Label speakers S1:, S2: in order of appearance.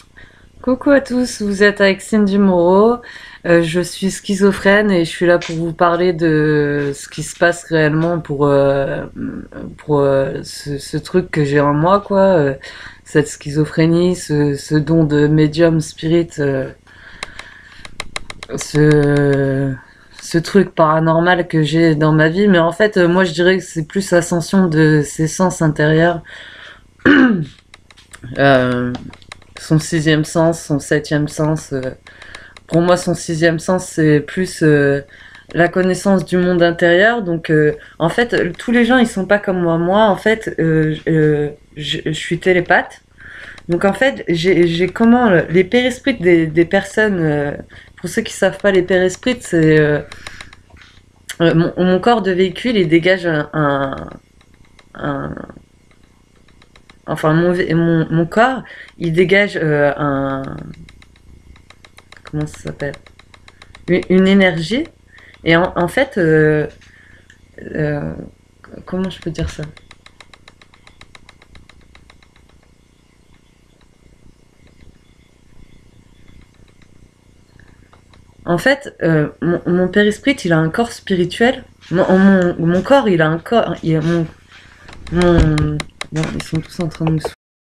S1: Coucou à tous, vous êtes avec Cindy Moreau. Je suis schizophrène et je suis là pour vous parler de ce qui se passe réellement pour ce truc que j'ai en moi, quoi. Cette schizophrénie, ce don de médium spirit, ce, ce truc paranormal que j'ai dans ma vie. Mais en fait, moi je dirais que c'est plus l'ascension de ses sens intérieurs. Euh, Son sixième sens, son septième sens. Pour moi, son sixième sens, c'est plus la connaissance du monde intérieur. Donc, en fait, tous les gens, ils sont pas comme moi. Moi, en fait, je suis télépathe. Donc, en fait, j'ai comment les périsprites des personnes. Pour ceux qui savent pas, les périsprites, c'est mon corps de véhicule, il dégage un enfin mon corps, il dégage comment ça s'appelle, une énergie. Et en fait, euh, comment je peux dire ça? En fait, mon périsprit, il a un corps spirituel. Mon corps, il a un corps. Mon, bon, ils sont tous en train de me